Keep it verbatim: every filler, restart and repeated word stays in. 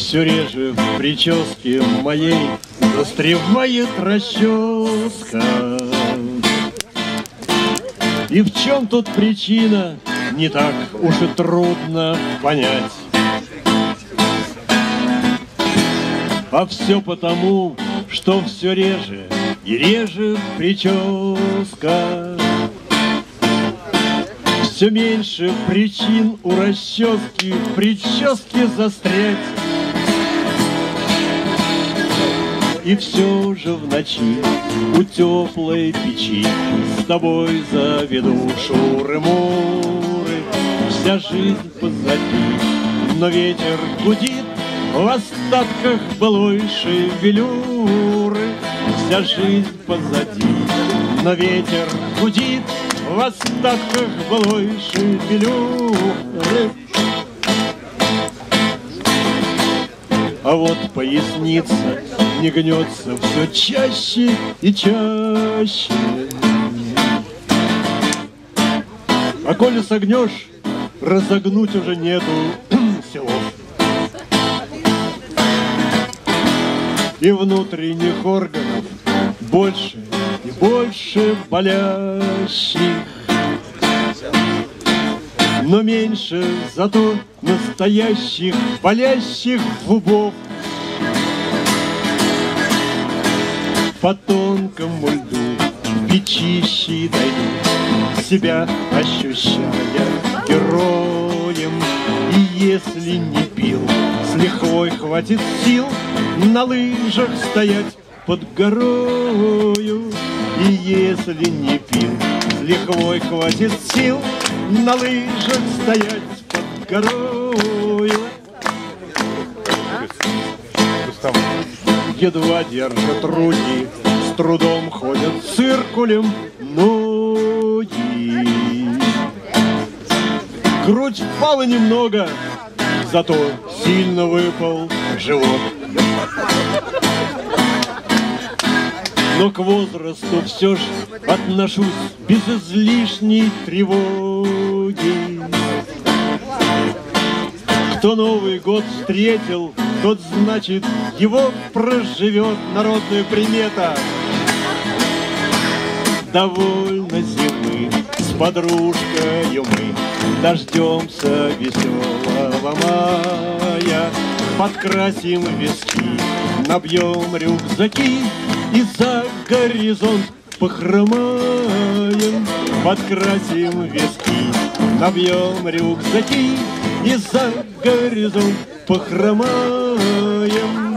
Все реже в прическе моей застревает расческа. И в чем тут причина, не так уж и трудно понять. А все потому, что все реже и реже прическа. Все меньше причин у расчески в прическе застрять. И все же в ночи у теплой печи с тобой заведу шуры-муры. Вся жизнь позади, но ветер гудит в остатках былой шевелюры. Вся жизнь позади, но ветер гудит в остатках былой шевелюры. А вот поясница не гнется все чаще и чаще. А коли согнешь, разогнуть уже нету силов. И внутренних органов больше и больше болящих, но меньше зато настоящих болящих зубов. По тонкому льду печищи дойду, себя ощущая героем. И если не пил, с лихвой хватит сил на лыжах стоять под горою. И если не пил, с лихвой хватит сил на лыжах стоять под горою. Едва держат руки, с трудом ходят циркулем ноги. Грудь впала немного, зато сильно выпал живот. Но к возрасту все ж отношусь без излишней тревоги. Кто Новый год встретил, тот, значит, его проживет. Народная примета. Довольно зимы с подружкою мы дождемся веселого мая. Подкрасим виски, набьем рюкзаки и за горизонт похромаем. Подкрасим виски, набьем рюкзаки и за горизонт похромаем.